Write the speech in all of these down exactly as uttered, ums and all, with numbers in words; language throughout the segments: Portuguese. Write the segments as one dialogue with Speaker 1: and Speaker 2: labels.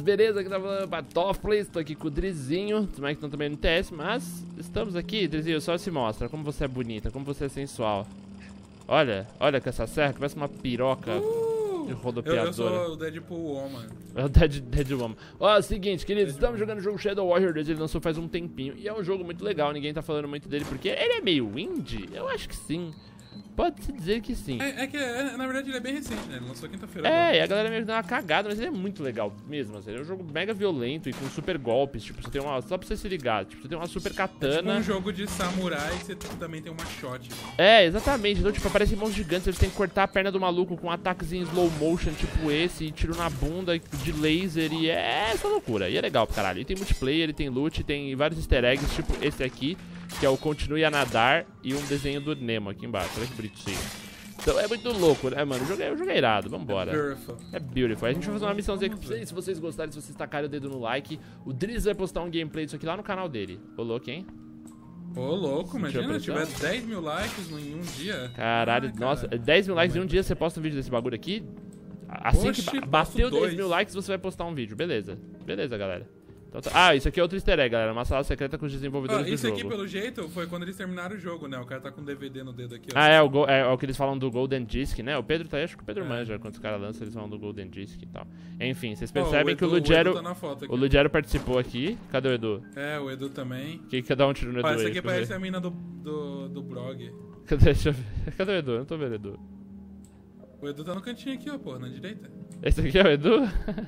Speaker 1: Beleza, aqui tá falando Batofles, tô aqui com o Drizinho, os moleques estão também no T S, mas estamos aqui, Drizinho, só se mostra como você é bonita, como você é sensual. Olha, olha com essa serra, que parece uma piroca uh, de rodopiadora.
Speaker 2: Eu, eu sou o Deadpool Woman.
Speaker 1: É o Dead, Dead Woman. Ó, é o seguinte, queridos, Dead estamos jogando o jogo Shadow Warrior dois, ele lançou faz um tempinho, e é um jogo muito legal, ninguém tá falando muito dele, porque ele é meio indie? Eu acho que sim. Pode-se dizer que sim.
Speaker 2: É, é que, é, na verdade, ele é bem recente, né? Ele lançou quinta-feira.
Speaker 1: É,
Speaker 2: agora.
Speaker 1: e a galera meio que dá uma cagada, mas ele é muito legal mesmo, assim. Ele é um jogo mega violento e com super golpes. Tipo, você tem uma... Só pra você se ligar, tipo, você tem uma super katana.
Speaker 2: É tipo um jogo de samurai e você também tem uma shot.
Speaker 1: É, exatamente. Então, tipo, aparecem mãos gigantes, você tem que cortar a perna do maluco com ataques em slow motion, tipo esse, e tiro na bunda de laser, e é essa loucura. E é legal pra caralho. E tem multiplayer, ele tem loot, tem vários easter eggs, tipo esse aqui, que é o Continue a Nadar, e um desenho do Nemo aqui embaixo. Olha que bonitinho. Então é muito louco, né, mano? O jogo é, o jogo é irado, vambora.
Speaker 2: É beautiful.
Speaker 1: É beautiful. A gente vai fazer uma missãozinha aqui pra vocês. Se vocês gostarem, se vocês tacarem o dedo no like, o Driz vai postar um gameplay disso aqui lá no canal dele. Ô, louco, hein?
Speaker 2: Ô, louco, imagina,
Speaker 1: Sentiu a
Speaker 2: tiver dez mil likes em um dia.
Speaker 1: Caralho,
Speaker 2: Ah,
Speaker 1: nossa,
Speaker 2: cara.
Speaker 1: dez mil likes em um dia, você posta um vídeo desse bagulho aqui. Assim
Speaker 2: Oxi,
Speaker 1: que ba
Speaker 2: posto
Speaker 1: bateu dez
Speaker 2: dois.
Speaker 1: mil likes, você vai postar um vídeo. Beleza. Beleza, galera. Então, tá. Ah, isso aqui é outro easter egg, galera. Uma sala secreta com os desenvolvedores
Speaker 2: Ah,
Speaker 1: do
Speaker 2: isso
Speaker 1: jogo.
Speaker 2: aqui, pelo jeito, foi quando eles terminaram o jogo, né? O cara tá com D V D no dedo aqui, ó.
Speaker 1: Ah, é o, go é, é o que eles falam do Golden Disc, né? O Pedro tá aí, acho que o Pedro
Speaker 2: É.
Speaker 1: manja. Quando os caras lançam, eles falam do Golden Disc e tal. Enfim, vocês
Speaker 2: Ó,
Speaker 1: percebem
Speaker 2: o
Speaker 1: que o
Speaker 2: Edu-
Speaker 1: Lugero...
Speaker 2: O Edu tá na foto aqui.
Speaker 1: O Lugero participou aqui. Cadê o Edu?
Speaker 2: É, o Edu também.
Speaker 1: Que que dá um tiro no Edu
Speaker 2: Ó, essa
Speaker 1: aí?
Speaker 2: aqui
Speaker 1: Deixa eu
Speaker 2: parece
Speaker 1: ver.
Speaker 2: a mina do, do, do Brog.
Speaker 1: Cadê, deixa eu ver. Cadê o Edu? Eu não tô vendo o Edu.
Speaker 2: O Edu tá no cantinho aqui, ó, pô, na direita.
Speaker 1: Esse aqui é o Edu?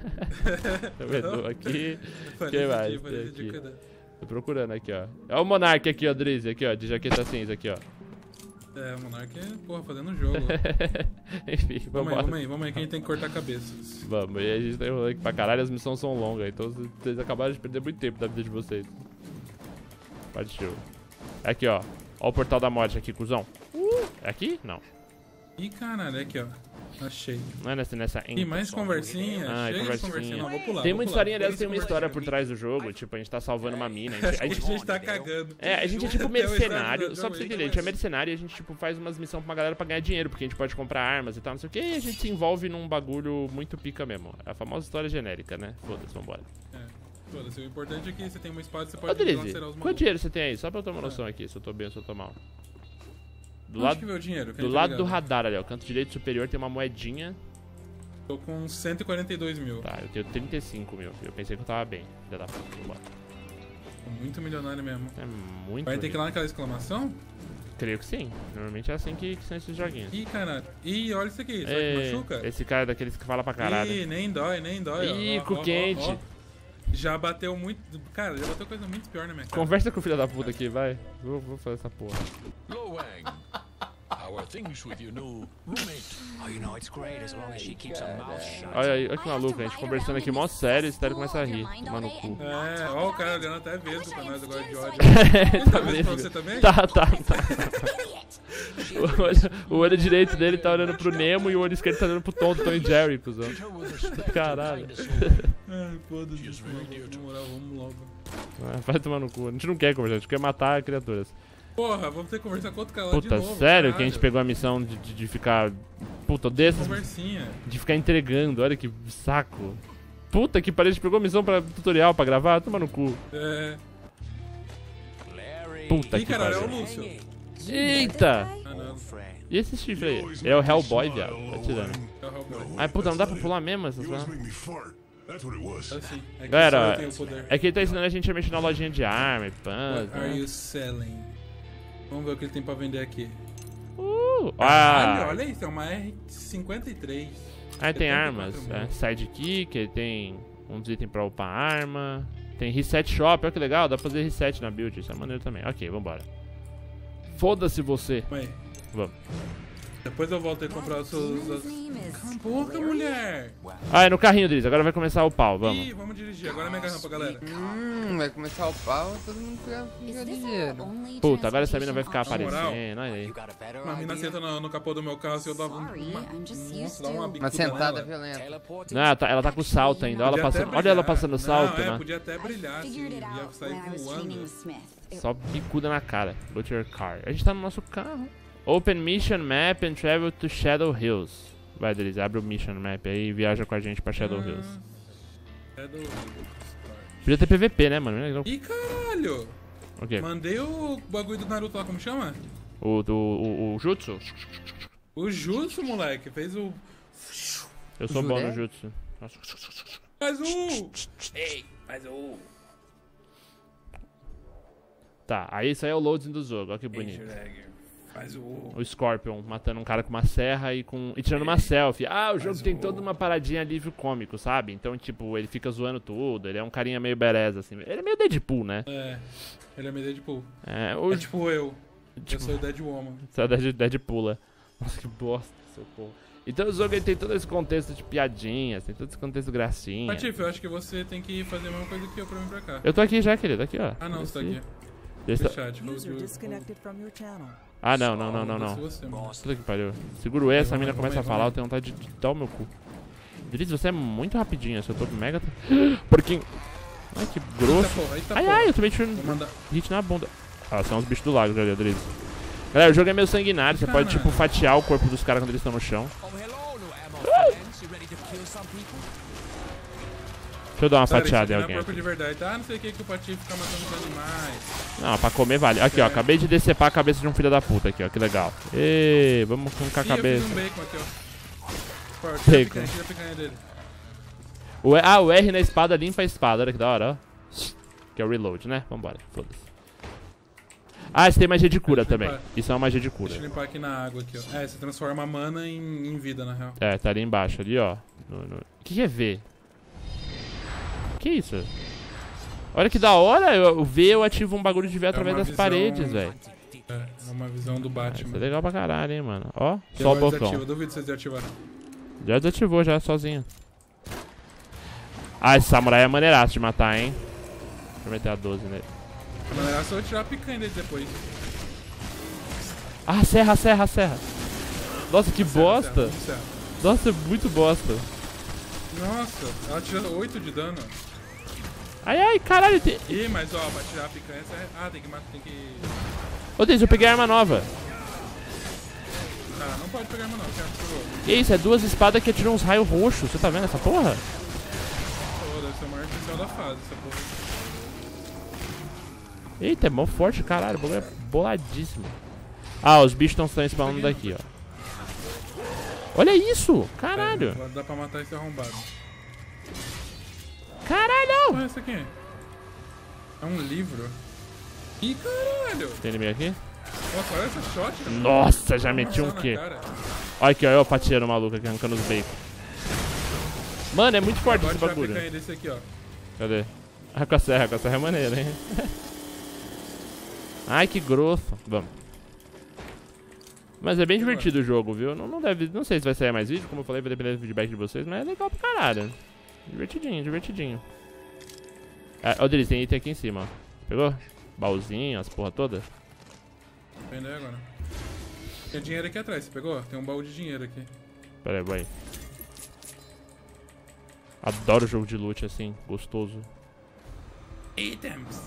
Speaker 1: É o Edu aqui.
Speaker 2: Foi
Speaker 1: Quem
Speaker 2: nesse
Speaker 1: mais
Speaker 2: dia, foi
Speaker 1: tem
Speaker 2: nesse dia,
Speaker 1: aqui?
Speaker 2: cuidado.
Speaker 1: Tô procurando aqui, ó. É o Monark aqui, ó, Drizzy, aqui, ó, de jaqueta cinza aqui, ó.
Speaker 2: É, o Monark é, porra, fazendo jogo.
Speaker 1: Enfim,
Speaker 2: Vamos
Speaker 1: vamos
Speaker 2: aí, vamos aí, vamos aí, que a gente tem que cortar cabeças.
Speaker 1: Vamos, e a gente tá enrolando aqui pra caralho, as missões são longas, então vocês acabaram de perder muito tempo da vida de vocês. Partiu. Aqui, ó. Ó o portal da morte aqui, cuzão. É aqui? Não.
Speaker 2: Ih, caralho, aqui, ó. Achei.
Speaker 1: Não é nessa, nessa
Speaker 2: Ih, mais conversinha.
Speaker 1: Ah,
Speaker 2: Chega de
Speaker 1: conversinha.
Speaker 2: conversinha. Não, vou pular.
Speaker 1: Tem
Speaker 2: vou
Speaker 1: muita
Speaker 2: pular.
Speaker 1: historinha, aliás,
Speaker 2: Por
Speaker 1: tem uma
Speaker 2: isso
Speaker 1: história por
Speaker 2: conversinha.
Speaker 1: trás do jogo. Tipo, a gente tá salvando uma mina. A gente, a
Speaker 2: Acho que
Speaker 1: gente,
Speaker 2: a gente tá cagando.
Speaker 1: é, a gente é tipo
Speaker 2: Até o estágio
Speaker 1: mercenário.
Speaker 2: do
Speaker 1: Só pra
Speaker 2: jogo,
Speaker 1: você
Speaker 2: então
Speaker 1: entender, a gente é mercenário e a gente, tipo, faz umas missões pra uma galera pra ganhar dinheiro. Porque a gente pode comprar armas e tal, não sei o que. E a gente se envolve num bagulho muito pica mesmo. É a famosa história genérica, né? Foda-se, vambora.
Speaker 2: É, foda-se, o importante é que você tem uma espada e você
Speaker 1: Ô,
Speaker 2: pode
Speaker 1: Drizzy,
Speaker 2: dilacerar os
Speaker 1: quanto
Speaker 2: malucos.
Speaker 1: dinheiro você tem aí? Só pra eu ter uma noção aqui, se eu tô bem ou se eu tô mal. Do
Speaker 2: Onde
Speaker 1: lado,
Speaker 2: que vê o dinheiro? Que a
Speaker 1: do
Speaker 2: gente tá
Speaker 1: lado do
Speaker 2: ligado?
Speaker 1: radar ali, ó. Canto direito superior tem uma moedinha.
Speaker 2: Tô com cento e quarenta e dois mil.
Speaker 1: Tá, eu tenho trinta e cinco mil. Eu pensei que eu tava bem. Filha da puta, vambora.
Speaker 2: Tô muito milionário mesmo.
Speaker 1: É muito.
Speaker 2: Vai ter que ir
Speaker 1: rico.
Speaker 2: lá naquela exclamação?
Speaker 1: Creio que sim. Normalmente é assim que, que são esses joguinhos.
Speaker 2: Ih, caralho. Ih, olha isso aqui. Será que
Speaker 1: Ei,
Speaker 2: machuca?
Speaker 1: esse cara é daqueles que fala pra caralho.
Speaker 2: Ih, nem dói, nem dói. ó.
Speaker 1: Ih,
Speaker 2: Ó,
Speaker 1: cu
Speaker 2: ó, ó,
Speaker 1: quente.
Speaker 2: ó. Já bateu muito. Cara, já bateu coisa muito pior na minha cara.
Speaker 1: Conversa com o filho da puta aqui, vai. Vou, vou fazer essa porra.
Speaker 3: Lo Wang, how are things with your new roommate?
Speaker 4: Oh, you know, it's great as long as she keeps her mouth shut.
Speaker 1: Olha aí, olha que maluco, a gente conversando aqui mó sério e o Estéreo começa a rir. Tomar no cu.
Speaker 2: É, ó o cara olhando até vesgo pra nós agora de ódio.
Speaker 1: Tá
Speaker 2: Tá vendo pra
Speaker 1: mesmo.
Speaker 2: você também?
Speaker 1: Tá, tá, tá. O olho, o olho direito dele tá olhando pro Nemo e o olho esquerdo tá olhando pro Tom do Tom e Jerry, cuzão.
Speaker 3: Treat her with respect
Speaker 1: Caralho.
Speaker 3: and kindness.
Speaker 2: Ai, foda-se.
Speaker 3: She's very dear to
Speaker 2: Na moral, vamos logo.
Speaker 1: Ah, vai tomar no cu. A gente não quer conversar, a gente quer matar criaturas.
Speaker 2: Porra, vamos ter que conversar com outro cara lá de
Speaker 1: Puta,
Speaker 2: novo.
Speaker 1: sério que a
Speaker 2: caralho.
Speaker 1: gente pegou a missão de, de, de ficar. Puta, desses.
Speaker 2: Conversinha.
Speaker 1: De ficar entregando, olha que saco. Puta que pariu, a gente pegou a missão pra tutorial pra gravar, toma no cu.
Speaker 2: É.
Speaker 4: Larry.
Speaker 1: Puta
Speaker 2: Ih,
Speaker 1: que
Speaker 2: caralho, é o
Speaker 1: pariu.
Speaker 2: Lúcio.
Speaker 1: Eita!
Speaker 2: Ah, não.
Speaker 4: Friend.
Speaker 1: E esse chifre aí? É o Hellboy, viado. Tá tirando.
Speaker 2: É o Hellboy.
Speaker 1: Ai, puta, não dá pra pular mesmo essas
Speaker 5: He was
Speaker 1: coisas?
Speaker 5: making me fart. That's what it was.
Speaker 2: Assim, é que
Speaker 1: Galera,
Speaker 2: só eu tenho o poder.
Speaker 1: é que ele tá ensinando a gente a mexer na lojinha de arma e
Speaker 2: What
Speaker 1: pãs.
Speaker 2: are
Speaker 1: Né?
Speaker 2: you selling? Vamos ver o que ele tem pra vender aqui.
Speaker 1: Uh,
Speaker 2: Caralho,
Speaker 1: ah!
Speaker 2: olha isso, é uma R cinquenta e três.
Speaker 1: Aí tem
Speaker 2: setenta e
Speaker 1: armas,
Speaker 2: quatro
Speaker 1: é,
Speaker 2: mil.
Speaker 1: sidekick, ele tem uns itens pra upar arma. Tem reset shop, olha que legal, dá pra fazer reset na build, isso é maneiro também. Ok, vambora. Foda-se você.
Speaker 2: Mãe,
Speaker 1: Vamos.
Speaker 2: depois eu volto a comprar os seus... Cala a boca, mulher!
Speaker 1: Ah, é no carrinho, Driz, agora vai começar o pau, vamos.
Speaker 2: Ih, vamos dirigir, agora é mega rampa, galera.
Speaker 6: Hum, vai começar o pau, todo mundo fica, fica ligeiro.
Speaker 1: Puta, agora essa mina vai ficar
Speaker 2: moral?
Speaker 1: aparecendo, olha aí.
Speaker 4: You got a better
Speaker 2: Uma mina
Speaker 4: idea?
Speaker 2: senta no, no capô do meu carro e eu dava um-
Speaker 7: Sorry,
Speaker 2: uma...
Speaker 7: I'm just used
Speaker 2: Nossa, dá uma
Speaker 7: to.
Speaker 6: Uma
Speaker 2: bicuda
Speaker 6: sentada
Speaker 2: nela.
Speaker 6: violenta.
Speaker 4: Teleporting?
Speaker 1: Não, ela tá, ela tá com salto ainda, olha ela
Speaker 2: Podia até
Speaker 1: passando, olha ela
Speaker 2: brilhar.
Speaker 1: passando salto,
Speaker 2: Não, é,
Speaker 1: né?
Speaker 2: podia até brilhar, assim,
Speaker 7: Figured it
Speaker 2: ia
Speaker 7: out
Speaker 2: sair
Speaker 7: when I was training
Speaker 2: voando.
Speaker 7: with Smith. It-
Speaker 1: Só bicuda na cara. Go to your car. A gente tá no nosso carro. Open mission map and travel to Shadow Hills. Vai, Driz, abre o mission map aí e viaja com a gente pra Shadow Hills.
Speaker 2: É do...
Speaker 1: Podia ter P V P, né, mano?
Speaker 2: Ih, caralho!
Speaker 1: O quê?
Speaker 2: Mandei o bagulho do Naruto lá, como chama?
Speaker 1: O do o, o Jutsu?
Speaker 2: O Jutsu, moleque. Fez o...
Speaker 1: Eu sou bom no Jutsu. Nossa.
Speaker 2: Faz o... Ei, faz o...
Speaker 1: Tá, aí isso aí é o loading do jogo, olha que bonito.
Speaker 2: Faz o...
Speaker 1: O Scorpion matando um cara com uma serra e, com, e tirando uma selfie. Ah, o jogo
Speaker 2: Faz
Speaker 1: tem
Speaker 2: o-
Speaker 1: toda uma paradinha alívio cômico, sabe? Então, tipo, ele fica zoando tudo, ele é um carinha meio bereza, assim. Ele é meio Deadpool, né?
Speaker 2: É, ele é meio Deadpool.
Speaker 1: É, o...
Speaker 2: É tipo eu.
Speaker 1: Tipo-
Speaker 2: Eu sou o Deadwoman.
Speaker 1: Você é Dead- Deadpool, é. Nossa, que bosta, socorro. Então o jogo ele tem todo esse contexto de piadinhas, tem todo esse contexto gracinha.
Speaker 2: Patife, eu acho que você tem que fazer a mesma coisa que eu pra mim pra cá.
Speaker 1: Eu tô aqui já, querido, aqui, ó.
Speaker 2: Ah não, você tá aqui.
Speaker 1: Deixa...
Speaker 2: No chat, hold
Speaker 7: User
Speaker 2: you-
Speaker 7: disconnected from your channel.
Speaker 1: Ah, não, não, não, não,
Speaker 2: hold
Speaker 1: não.
Speaker 2: você, mano.
Speaker 1: Puta que pariu. Seguro E, essa
Speaker 2: Vamos
Speaker 1: mina
Speaker 2: aí,
Speaker 1: começa a
Speaker 2: vamos aí,
Speaker 1: falar, eu
Speaker 2: vamos
Speaker 1: tenho vontade de dar o meu cu. Drizzy, você é muito rapidinho, eu tô mega... Porquinho. Ai, que
Speaker 2: Eita
Speaker 1: grosso.
Speaker 2: porra, eita
Speaker 1: Ai,
Speaker 2: porra.
Speaker 1: ai, eu tomei
Speaker 2: Vou
Speaker 1: tirando
Speaker 2: mandar...
Speaker 1: hit na bunda. Ah, são os bichos do lago, já, Drizzy. Galera, o jogo é meio sanguinário, você pode,
Speaker 2: Caralho.
Speaker 1: tipo, fatiar o corpo dos caras quando eles estão no chão.
Speaker 4: Oh, hello, no ammo friends. You ready to kill some people?
Speaker 1: Deixa eu dar uma
Speaker 2: Cara, isso
Speaker 1: fatiada
Speaker 2: aqui
Speaker 1: em
Speaker 2: não é
Speaker 1: alguém
Speaker 2: porco
Speaker 1: aqui.
Speaker 2: de verdade, tá? Não sei o que que o Patife fica matando os animais.
Speaker 1: Não, pra comer vale. Aqui, ó, acabei de decepar a cabeça de um filho da puta aqui, ó, que legal. Ê, vamos com a
Speaker 2: Ih, eu fiz
Speaker 1: cabeça.
Speaker 2: um bacon aqui, ó. Sport, tira a
Speaker 1: Bacon.
Speaker 2: picanha, tira a picanha dele.
Speaker 1: O E- ah, o R na espada limpa a espada, olha que da hora, ó. Que é o reload, né? Vambora, foda-se. Ah, você tem magia de cura
Speaker 2: Deixa eu
Speaker 1: também.
Speaker 2: limpar.
Speaker 1: Isso é uma magia de cura.
Speaker 2: Deixa eu limpar aqui na água aqui, ó. É, você transforma a mana em, em vida, na real.
Speaker 1: É, tá ali embaixo, ali, ó. No, no... O que, que é V? Que isso? Olha que da hora, eu- o V eu ativo um bagulho de V através
Speaker 2: uma
Speaker 1: das
Speaker 2: visão-
Speaker 1: paredes, velho.
Speaker 2: É, é uma visão do
Speaker 1: Isso
Speaker 2: Batman.
Speaker 1: é legal pra caralho, hein, mano. Ó,
Speaker 2: E
Speaker 1: só o
Speaker 2: agora
Speaker 1: bocão.
Speaker 2: desativa, eu duvido vocês desativaram.
Speaker 1: Já desativou, já, sozinho. Ah, esse samurai é maneiraço de matar, hein. Deixa eu meter a doze nele.
Speaker 2: A maneira é só eu tirar a picanha dele depois.
Speaker 1: Ah, serra, serra, serra. Nossa, que bosta.
Speaker 2: Serra, serra, serra.
Speaker 1: Nossa, muito bosta.
Speaker 2: Nossa, ela tira oito de dano.
Speaker 1: Ai, ai, caralho. Tem...
Speaker 2: Ih, mas ó, pra tirar a picanha, você... ah, tem que matar, tem que...
Speaker 1: Ô, Deus, eu peguei a arma nova.
Speaker 2: Ah, não pode pegar arma não, que arma que pegou?
Speaker 1: Que isso, é duas espadas que atiram uns raios roxos. Você tá vendo essa porra?
Speaker 2: Pô, deve ser o maior especial da fase, essa porra.
Speaker 1: Eita, é mó forte, caralho. O bagulho é boladíssimo. Ah, os bichos estão spawnando daqui, ó. Olha isso! Caralho!
Speaker 2: É, dá pra matar esse arrombado.
Speaker 1: Caralho!
Speaker 2: Olha isso aqui. É um livro. Ih, caralho!
Speaker 1: Tem inimigo aqui?
Speaker 2: Nossa, olha essa shot, cara.
Speaker 1: Nossa, já meti um
Speaker 2: Nossa, na
Speaker 1: quê?
Speaker 2: cara.
Speaker 1: Olha aqui, ó, eu pateando maluco aqui, arrancando os bacon. Mano, é muito forte
Speaker 2: Pode
Speaker 1: esse
Speaker 2: tirar a
Speaker 1: bagulho.
Speaker 2: picanha desse aqui, ó.
Speaker 1: Cadê? Ah, com a serra, com a serra é maneiro, hein? Ai, que grosso. Vamos. Mas é bem divertido o jogo, viu? Não, não, deve, não sei se vai sair mais vídeo, como eu falei, vai depender do feedback de vocês, mas é legal pra caralho. Divertidinho, divertidinho. Ah, ó, Drizzy, tem item aqui em cima, ó. Pegou? Baúzinho, as porra toda.
Speaker 2: Vender agora. Tem dinheiro aqui atrás, você pegou? Tem um baú de dinheiro aqui.
Speaker 1: Pera aí, vai. Adoro jogo de loot assim, gostoso.
Speaker 2: Items.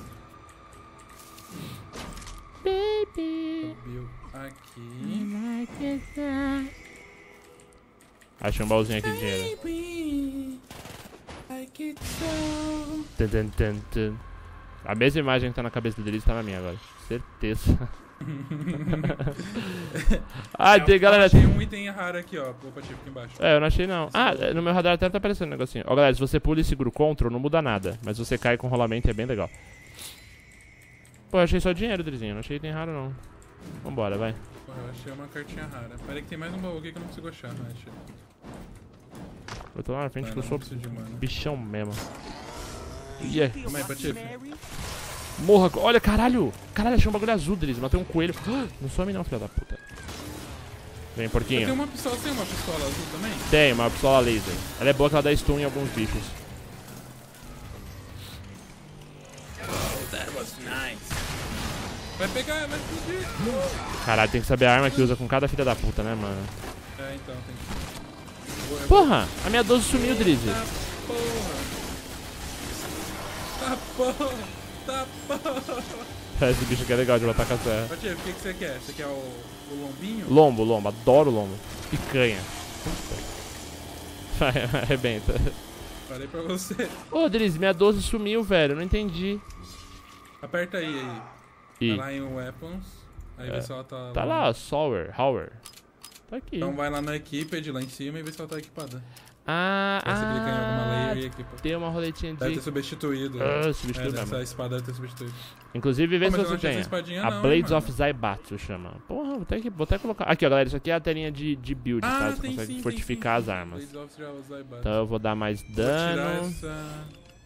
Speaker 1: Baby.
Speaker 2: Subiu aqui.
Speaker 1: Achei um baúzinho aqui de dinheiro.
Speaker 2: Baby, like it so.
Speaker 1: Tum, tum, tum, tum. A mesma imagem que tá na cabeça do Drizzy tá na minha agora. Certeza. Ah, tem,
Speaker 2: Eu
Speaker 1: galera.
Speaker 2: achei um item raro aqui, ó. Opa, tipo aqui embaixo.
Speaker 1: É, eu não achei não. Ah, no meu radar até tá aparecendo um negocinho. Ó, galera, se você pula e segura o Ctrl, não muda nada. Mas se você cai com rolamento é bem legal. Pô, eu achei só dinheiro, Drizinho. Não achei item raro não. Vambora, vai.
Speaker 2: Porra, eu achei uma cartinha rara. Pera aí que tem mais um baú aqui que eu não consigo achar, né? Achei.
Speaker 1: Eu tô lá na frente
Speaker 2: Mano,
Speaker 1: que eu
Speaker 2: não
Speaker 1: sou
Speaker 2: preciso de mana.
Speaker 1: bichão mesmo. Yeah.
Speaker 2: Calma aí, Patife.
Speaker 1: Morra. Olha, caralho. Caralho, achei um bagulho azul, Drizzy. Matei um coelho. Não some não, filha da puta. Vem,
Speaker 2: Eu
Speaker 1: porquinho.
Speaker 2: tenho uma pistola, você tem uma pistola azul também?
Speaker 1: Tem, uma pistola laser. Ela é boa que ela dá stun em alguns bichos.
Speaker 2: That was nice. Vai pegar, vai explodir.
Speaker 1: Caralho, tem que saber a arma que usa com cada filha da puta, né, mano?
Speaker 2: É, então, tem que... Eu vou- eu vou-
Speaker 1: Porra, a minha doze sumiu, Drizzy.
Speaker 2: Tá porra. Tá porra. Tá porra.
Speaker 1: Esse bicho aqui é legal de matar com a serra.
Speaker 2: Patife, o que, que você quer? Você quer o, o lombinho?
Speaker 1: Lombo, lombo, adoro lombo. Picanha. Vai, arrebenta.
Speaker 2: Falei pra você.
Speaker 1: Ô, Driz, minha doze sumiu, velho. Não entendi.
Speaker 2: Aperta aí, aí.
Speaker 1: Ih.
Speaker 2: Vai lá em Weapons. Aí
Speaker 1: É.
Speaker 2: você tá.
Speaker 1: Tá lá, ó, Sower, Hower. Tá aqui.
Speaker 2: Então vai lá na Equipped, lá em cima, e vê se ela tá equipada.
Speaker 1: Ah,
Speaker 2: Aí você clica em alguma layer e
Speaker 1: ah,
Speaker 2: equipa.
Speaker 1: tem uma roletinha
Speaker 2: Deve ter
Speaker 1: de...
Speaker 2: substituído.
Speaker 1: Ah, substituiu
Speaker 2: é,
Speaker 1: mesmo.
Speaker 2: essa espada deve ter substituído.
Speaker 1: Inclusive, vê
Speaker 2: Pô,
Speaker 1: se
Speaker 2: mas eu
Speaker 1: você
Speaker 2: não tinha
Speaker 1: tem.
Speaker 2: essa espadinha
Speaker 1: A
Speaker 2: não,
Speaker 1: Blades
Speaker 2: mano.
Speaker 1: of Zaibatsu chama. Porra, vou até, que, vou até colocar... Aqui, ó, galera, isso aqui é a telinha de, de build, tá?
Speaker 2: Ah,
Speaker 1: Você
Speaker 2: tem
Speaker 1: consegue
Speaker 2: sim,
Speaker 1: fortificar
Speaker 2: tem sim,
Speaker 1: as armas.
Speaker 2: Blades of Zaibatsu.
Speaker 1: Então eu vou dar mais
Speaker 2: Vou tirar
Speaker 1: dano.
Speaker 2: essa...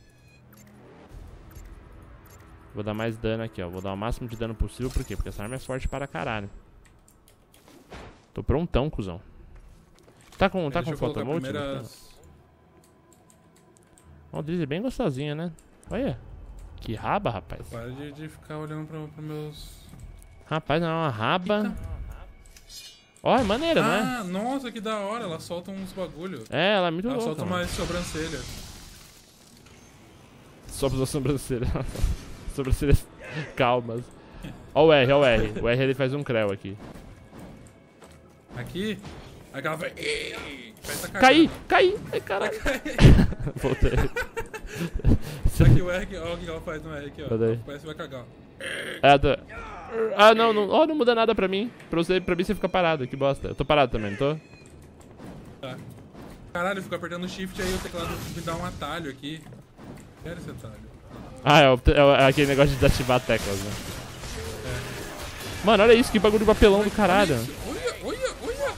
Speaker 1: Vou dar mais dano aqui, ó. Vou dar o máximo de dano possível. Por quê? Porque essa arma é forte para caralho. Tô prontão, cuzão. Tá com, tá
Speaker 2: Deixa
Speaker 1: com
Speaker 2: eu colocar
Speaker 1: photo mode?
Speaker 2: primeiras-
Speaker 1: Ó, o Driz é bem gostosinha, né? Olha. Que raba, rapaz.
Speaker 2: Para de, de ficar olhando pro, pro meus...
Speaker 1: Rapaz, não é uma raba. Ó, é maneira, não é?
Speaker 2: Ah, nossa, que da hora. Ela solta uns bagulho.
Speaker 1: É, ela é muito
Speaker 2: Ela
Speaker 1: louca,
Speaker 2: solta
Speaker 1: mano.
Speaker 2: umas sobrancelhas.
Speaker 1: Só precisa sobrancelha. Sobrancelhas calmas. Ó o R, ó o R. O R ele faz um creu aqui.
Speaker 2: Aqui, aí ela vai... Ei, vai tá
Speaker 1: Caí, caí. Ai, caralho. Voltei.
Speaker 2: Aqui o R, olha o que ela faz no R aqui, ó.
Speaker 1: Cadê?
Speaker 2: Parece que vai cagar.
Speaker 1: É, tô... Ah, não, não, oh, não muda nada pra mim. Pra, você, pra mim você fica parado, que bosta. Eu tô parado também, não tô?
Speaker 2: Tá. Caralho, eu fico apertando o shift aí o teclado me dá um atalho aqui. Quero esse atalho.
Speaker 1: Ah, é, o, é, o, é aquele negócio de desativar teclas, né?
Speaker 2: É.
Speaker 1: Mano, olha isso, que bagulho de papelão do caralho.
Speaker 2: Olha, olha, olha.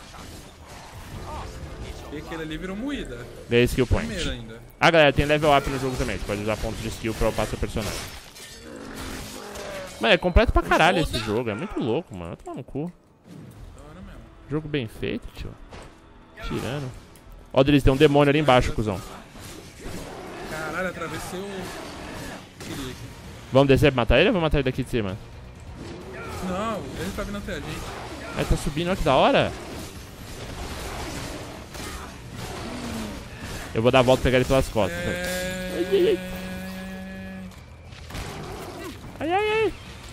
Speaker 2: E aquele ali virou moída.
Speaker 1: Vê a skill point.
Speaker 2: Primeiro ainda.
Speaker 1: Ah, galera, tem level up no jogo também. Você pode usar pontos de skill pra upar seu personagem. Mano, é completo pra caralho esse jogo. É muito louco, mano. Vai tomar no cu.
Speaker 2: Da hora mesmo.
Speaker 1: Jogo bem feito, tio. Tirando. Ó, Driz, tem um demônio ali embaixo, cuzão.
Speaker 2: Caralho, atravessei o... Queria aqui.
Speaker 1: Vamos descer pra matar ele ou vamos matar ele daqui de cima?
Speaker 2: Não, ele tá vindo até a gente.
Speaker 1: Aí tá subindo, olha que da hora. Eu vou dar a volta e pegar ele pelas costas.
Speaker 2: É...
Speaker 1: Ai, ai, ai.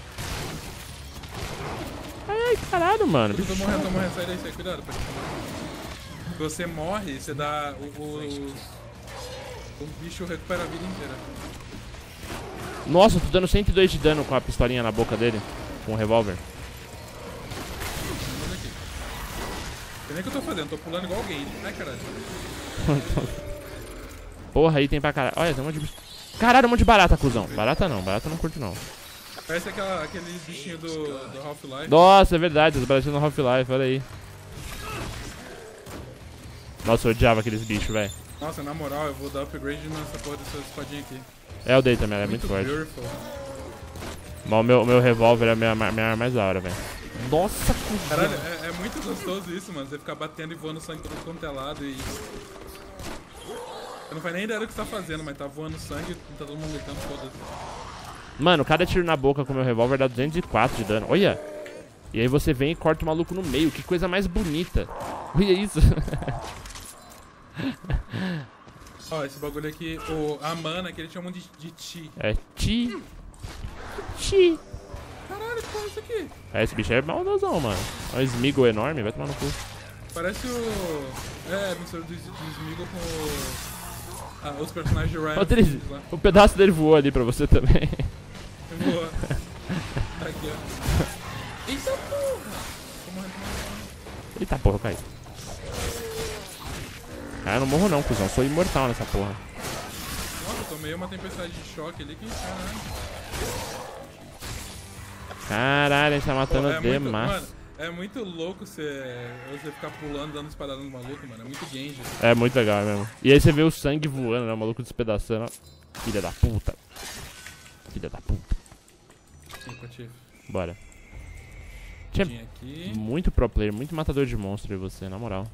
Speaker 1: Ai, ai, caralho, mano.
Speaker 2: Eu tô morrendo, tô morrendo. Sai daí, sai. Cuidado, pode Se você morre, você dá... O, o, o bicho recupera a vida inteira.
Speaker 1: Nossa, eu tô dando cento e dois de dano com a pistolinha na boca dele. Com o revólver.
Speaker 2: Olha aqui. Não sei nem o que eu tô fazendo, tô pulando igual alguém. Ai, caralho.
Speaker 1: Porra, aí tem pra caralho. Olha, tem um monte de bicho. Caralho, um monte de barata, cuzão. Barata não, barata eu não curto não.
Speaker 2: Parece aquela, aquele bichinho do, do Half-Life.
Speaker 1: Nossa, é verdade, as baratinhas no Half-Life, olha aí. Nossa, eu odiava aqueles bichos, velho.
Speaker 2: Nossa, na moral, eu vou dar upgrade nessa porra dessa espadinha aqui.
Speaker 1: É, eu dei também, ela é muito, forte.
Speaker 2: Beautiful.
Speaker 1: Mas o meu, o meu revólver é a minha, minha arma mais da hora, velho. Nossa, cuzão.
Speaker 2: Caralho, é, é muito gostoso isso, mano. Você ficar batendo e voando sangue todo quanto é lado e... Você não faz nem ideia do que você tá fazendo, mas tá voando sangue e tá todo mundo gritando, foda-se.
Speaker 1: Mano, cada tiro na boca com o meu revólver dá duzentos e quatro de dano. Olha. E aí você vem e corta o maluco no meio. Que coisa mais bonita. Olha isso.
Speaker 2: Ó, esse bagulho aqui, o, a mana que eles chamam de, de chi.
Speaker 1: É ti. Ti.
Speaker 2: Caralho, que porra é isso aqui?
Speaker 1: É, esse bicho é maldosão, mano. É um Smeagol enorme, vai tomar no cu.
Speaker 2: Parece o... É, a mistura do, do Smeagol com o... Ah, os personagens de Ryan.
Speaker 1: Ô, Tris,
Speaker 2: lá.
Speaker 1: o pedaço dele voou ali pra você também.
Speaker 2: Boa. Tá aqui, ó. Eita porra! Tô morrendo, tô morrendo, tô morrendo.
Speaker 1: Eita porra, eu caí. Ah, eu não morro não, cuzão. Sou imortal nessa porra.
Speaker 2: Nossa, eu tomei uma tempestade de choque ali que... Caralho.
Speaker 1: Caralho, a gente tá matando
Speaker 2: Pô, é muito,
Speaker 1: demais.
Speaker 2: mano, é muito louco você, você ficar pulando, dando espadada no maluco, mano. É muito Genji.
Speaker 1: É muito legal mesmo. E aí você vê o sangue voando, né? O maluco despedaçando. Filha da puta. Filha da puta.
Speaker 2: Sim, Patife.
Speaker 1: Bora. Tinha
Speaker 2: Tinha aqui.
Speaker 1: muito pro player, muito matador de monstro em você, na moral.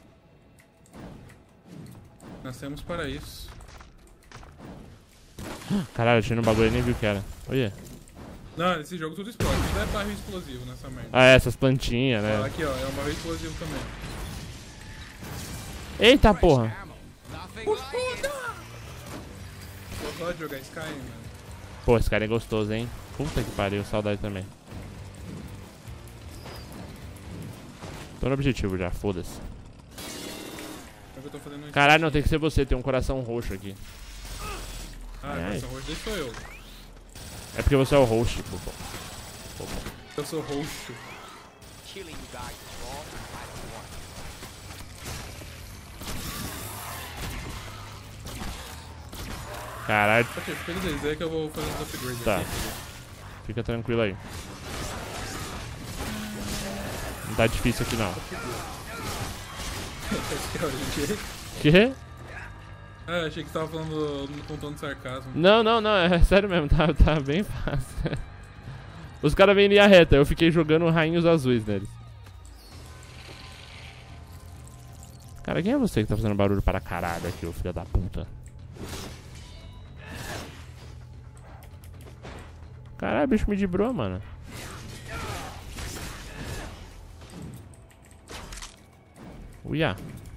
Speaker 2: Nascemos para isso.
Speaker 1: Caralho, eu tinha no bagulho e nem vi o que era. Olha.
Speaker 2: Não, esse jogo tudo explode. Tudo é barril explosivo nessa merda.
Speaker 1: Ah, é, essas plantinhas,
Speaker 2: Ó,
Speaker 1: né?
Speaker 2: aqui, ó. É um barril explosivo também.
Speaker 1: Eita porra.
Speaker 4: Ammo. Nothing like it.
Speaker 2: Vou só jogar Sky, mano.
Speaker 1: Pô, esse cara é gostoso, hein? Puta que pariu, saudade também. Tô no objetivo já, foda-se.
Speaker 2: É que eu tô fazendo um
Speaker 1: Caralho, não, tem que ser você, tem um coração roxo aqui.
Speaker 2: Ah,
Speaker 1: Ai.
Speaker 2: coração roxo, deixa sou eu.
Speaker 1: É porque você é o host, pô.
Speaker 2: Eu sou roxo.
Speaker 4: Killing you guys is wrong. I don't want it.
Speaker 1: Caralho,
Speaker 2: Ok, fica de dizer que eu vou fazer uns upgrades
Speaker 1: Tá.
Speaker 2: aqui.
Speaker 1: fica tranquilo aí. Não tá difícil aqui não. Quê?
Speaker 2: Ah, achei que você tava falando com tom de sarcasmo.
Speaker 1: Não, não, não, é sério mesmo, tá, tá bem fácil. Os caras vêm em linha reta, eu fiquei jogando rainhos azuis neles. Cara, quem é você que tá fazendo barulho para caralho aqui, ô filho da puta? Caralho, o bicho me dibrou, mano. Uia.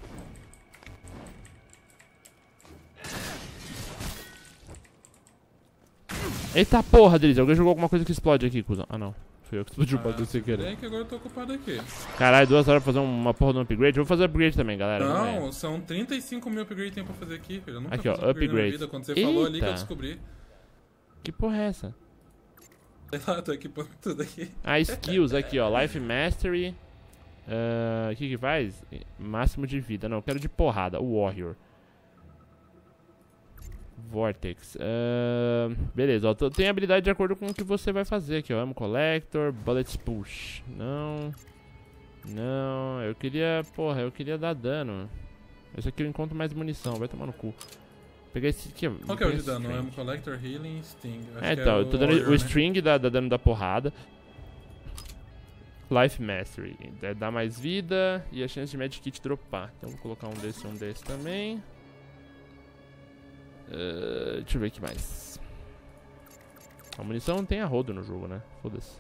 Speaker 1: Eita porra, Driz, alguém jogou alguma coisa que explode aqui, cuzão. Ah, não. Fui eu que explodiu o bagulho sem querer.
Speaker 2: É que agora eu tô ocupado aqui.
Speaker 1: Caralho, duas horas pra fazer uma porra de um upgrade. Eu vou fazer upgrade também, galera.
Speaker 2: Não,
Speaker 1: é.
Speaker 2: são trinta e cinco mil upgrades que tem pra fazer aqui, filho. Eu nunca
Speaker 1: Aqui, ó,
Speaker 2: fiz upgrade na
Speaker 1: upgrade.
Speaker 2: vida. Quando você falou ali que eu
Speaker 1: Eita.
Speaker 2: descobri.
Speaker 1: Que porra é essa?
Speaker 2: Sei lá, tô equipando tudo aqui.
Speaker 1: Ah, skills aqui, ó. Life Mastery. Ah, o que que faz? Máximo de vida. Não, eu quero de porrada. Warrior. Vortex. Ah, beleza, ó. Tem habilidade de acordo com o que você vai fazer aqui, ó. Ammo Collector. Bullets Push. Não. Não. Eu queria... Porra, eu queria dar dano. Esse aqui eu encontro mais munição. Vai tomar no cu. Pegar esse aqui, ó.
Speaker 2: Qual que é o
Speaker 1: Pegar
Speaker 2: de
Speaker 1: esse
Speaker 2: dano?
Speaker 1: string.
Speaker 2: Ammo Collector, Healing, Sting. Acho
Speaker 1: É,
Speaker 2: que
Speaker 1: então,
Speaker 2: é
Speaker 1: eu tô dando
Speaker 2: Warrior,
Speaker 1: o
Speaker 2: né?
Speaker 1: string da, da dano da porrada. Life Mastery. é, Dá mais vida e a chance de Medkit dropar. Então vou colocar um desse e um desse também. Uh, deixa eu ver o que mais. A munição não tem a rodo no jogo, né? Foda-se.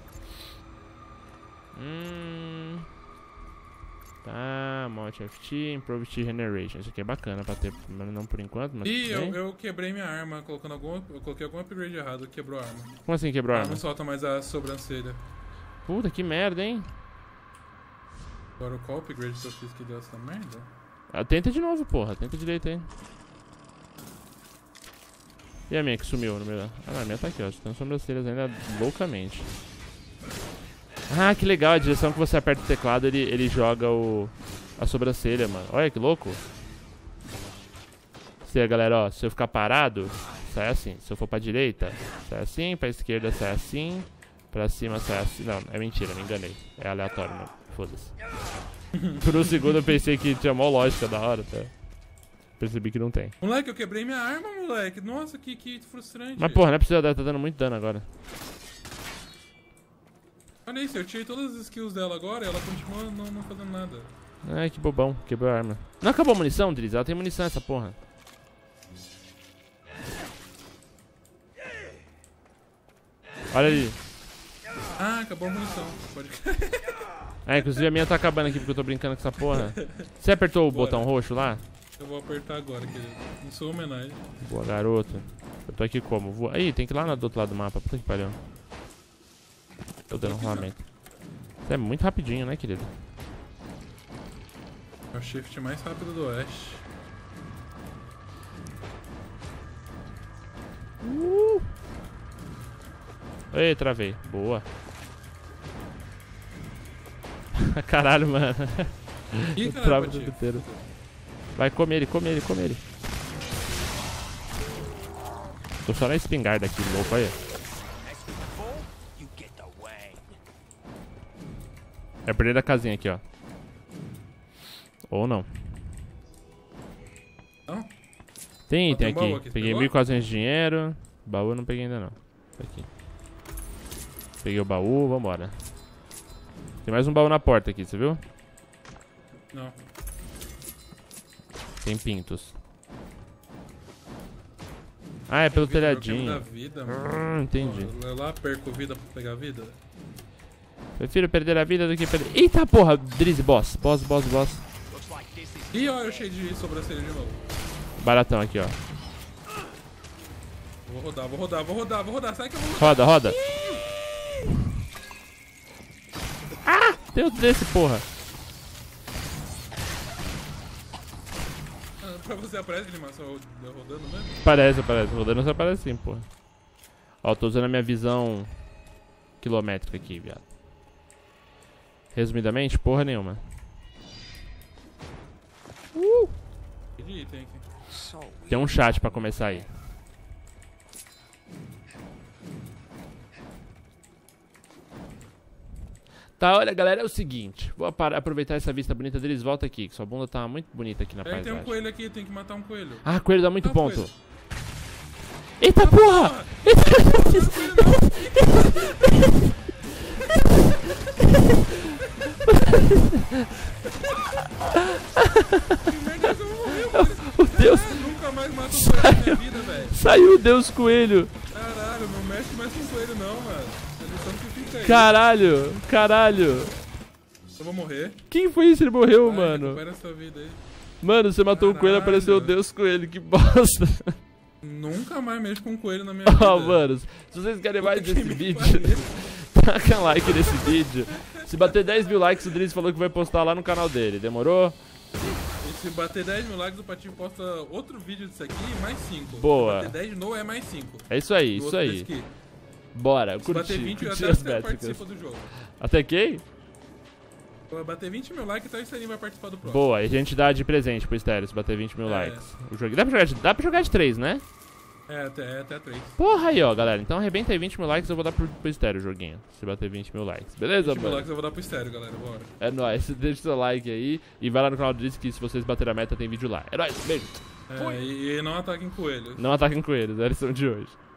Speaker 1: Hum... Tá, Mod F T, Improved Regeneration. Isso aqui é bacana pra ter, mas não por enquanto. Mas
Speaker 2: Ih, eu,
Speaker 1: bem.
Speaker 2: eu quebrei minha arma, colocando algum, eu coloquei algum upgrade errado, quebrou a arma.
Speaker 1: Como assim quebrou a
Speaker 2: Ah,
Speaker 1: arma?
Speaker 2: não solta mais a sobrancelha.
Speaker 1: Puta, que merda, hein?
Speaker 2: Agora qual upgrade que eu fiz que deu essa merda?
Speaker 1: Ah, tenta de novo, porra. Tenta direito aí. E a minha que sumiu no meio? Ah, não, a minha tá aqui, ó. Tem sobrancelhas ainda loucamente. Ah, que legal. A direção que você aperta o teclado, ele, ele joga o... a sobrancelha, mano. Olha que louco. Se, galera, ó. Se eu ficar parado, sai assim. Se eu for pra direita, sai assim. Pra esquerda, sai assim. Pra cima, sai assim. Não, é mentira, me enganei. É aleatório, mano. Foda-se. Por um segundo eu pensei que tinha mó lógica da hora, tá? Percebi que não tem.
Speaker 2: Moleque, eu quebrei minha arma, moleque. Nossa, que, que frustrante.
Speaker 1: Mas porra, não é possível, tá dando muito dano agora.
Speaker 2: Olha isso, eu tirei todas as skills dela agora e ela continua não, não fazendo nada.
Speaker 1: Ai, que bobão, quebrou a arma. Não acabou a munição, Driz? Ela tem munição essa porra. Olha ali.
Speaker 2: Ah, acabou a munição. Pode...
Speaker 1: É, inclusive a minha tá acabando aqui porque eu tô brincando com essa porra. Você apertou o
Speaker 2: Bora.
Speaker 1: botão roxo lá?
Speaker 2: Eu vou apertar agora, querido. Não sou homenagem.
Speaker 1: Boa, garoto. Eu tô aqui como? Vou... Ih, tem que ir lá do outro lado do mapa. Puta que pariu. Tô dando rolamento. Você é muito rapidinho, né, querido?
Speaker 2: É o shift mais rápido do oeste.
Speaker 1: Uh! Ei, travei. Boa. Caralho, mano.
Speaker 2: Ih,
Speaker 1: Eu
Speaker 2: caralho,
Speaker 1: travo o
Speaker 2: bati.
Speaker 1: tempo inteiro. Vai, come ele, come ele, come ele. Tô só na espingarda aqui, louco, olha.
Speaker 4: You get the way.
Speaker 1: É perder da casinha aqui, ó. Ou não.
Speaker 2: Não?
Speaker 1: Tem
Speaker 2: Ó,
Speaker 1: item
Speaker 2: tem um baú
Speaker 1: aqui.
Speaker 2: aqui,
Speaker 1: Peguei
Speaker 2: pegou?
Speaker 1: mil e quatrocentos de dinheiro. Baú eu não peguei ainda não. Tá aqui. Peguei o baú, vambora. Tem mais um baú na porta aqui, você viu?
Speaker 2: Não.
Speaker 1: Tem pintos. Ah, é pelo
Speaker 2: Vida, eu quebro
Speaker 1: telhadinho.
Speaker 2: da vida, mano.
Speaker 1: Hum, entendi.
Speaker 2: Pô, eu lá perco vida pra pegar vida.
Speaker 1: Prefiro perder a vida do que perder... Eita porra! Drizzy, boss. Boss, boss, boss.
Speaker 4: Looks like this is
Speaker 2: Ih, ó, eu cheio de sobrancelha de novo.
Speaker 1: Baratão aqui, ó.
Speaker 2: Vou rodar, vou rodar, vou rodar, vou rodar. Sai que eu vou rodar.
Speaker 1: Roda, roda. Ah! Tem outro desse, porra.
Speaker 2: pra você aparece a animação rodando mesmo?
Speaker 1: Parece, parece. Rodando só aparece sim, porra. Ó, tô usando a minha visão quilométrica aqui, viado. Resumidamente, porra nenhuma. Uh!
Speaker 2: Tem aqui.
Speaker 1: Tem um chat pra começar aí. Tá, olha, galera, é o seguinte. Vou aproveitar essa vista bonita deles. Volta aqui, que sua bunda tá muito bonita aqui na
Speaker 2: Peraí,
Speaker 1: paisagem.
Speaker 2: tem um coelho aqui, tem que matar um coelho.
Speaker 1: Ah, coelho dá muito
Speaker 2: Ah,
Speaker 1: ponto.
Speaker 2: coelho.
Speaker 1: Eita porra!
Speaker 2: Que merda, eu vou morrer, mano.
Speaker 1: O Deus!
Speaker 2: Ah, nunca mais mato um coelho na minha vida, velho.
Speaker 1: Saiu o Deus Coelho!
Speaker 2: Caralho, não mexe mais com coelho não, mano. A lição que fica aí.
Speaker 1: Caralho! Caralho!
Speaker 2: Eu vou morrer.
Speaker 1: Quem foi isso? Ele morreu,
Speaker 2: Ai,
Speaker 1: mano.
Speaker 2: recupera essa vida aí.
Speaker 1: Mano, você matou o coelho,
Speaker 2: Caralho.
Speaker 1: apareceu o Deus Coelho. Que bosta!
Speaker 2: Nunca mais mexo com coelho na minha vida.
Speaker 1: Ó, mano, se vocês querem mais
Speaker 2: Puta
Speaker 1: desse
Speaker 2: que me
Speaker 1: vídeo,
Speaker 2: pariu.
Speaker 1: taca like nesse vídeo. Se bater dez mil likes, o Driz falou que vai postar lá no canal dele. Demorou?
Speaker 2: E se bater dez mil likes, o Patinho posta outro vídeo disso aqui e mais cinco.
Speaker 1: Boa.
Speaker 2: Se bater dez de novo, é mais cinco.
Speaker 1: É isso aí,
Speaker 2: No
Speaker 1: isso
Speaker 2: outro
Speaker 1: aí.
Speaker 2: desse aqui.
Speaker 1: Bora,
Speaker 2: Se
Speaker 1: curtir,
Speaker 2: bater vinte,
Speaker 1: curtir
Speaker 2: até
Speaker 1: as
Speaker 2: você
Speaker 1: métricas.
Speaker 2: participa do jogo.
Speaker 1: Até quem?
Speaker 2: Se bater vinte mil likes, então o Esterinho vai participar do próximo.
Speaker 1: Boa, e a gente dá de presente pro Estéreo se bater vinte mil
Speaker 2: É.
Speaker 1: likes. O jogo... dá, pra jogar de... dá pra jogar de três, né?
Speaker 2: É, até, é, até três.
Speaker 1: Porra aí, ó, galera. Então arrebenta aí vinte mil likes, eu vou dar pro, pro Estéreo o joguinho. Se bater vinte mil likes. Beleza,
Speaker 2: vinte mil
Speaker 1: mano?
Speaker 2: likes eu vou dar pro Estéreo, galera. Bora.
Speaker 1: É nóis. Deixa seu like aí. E vai lá no canal do Driz que se vocês baterem a meta tem vídeo lá. É nóis, beijo.
Speaker 2: É, e, e não ataquem coelhos.
Speaker 1: Não ataquem coelhos, é a lição de hoje.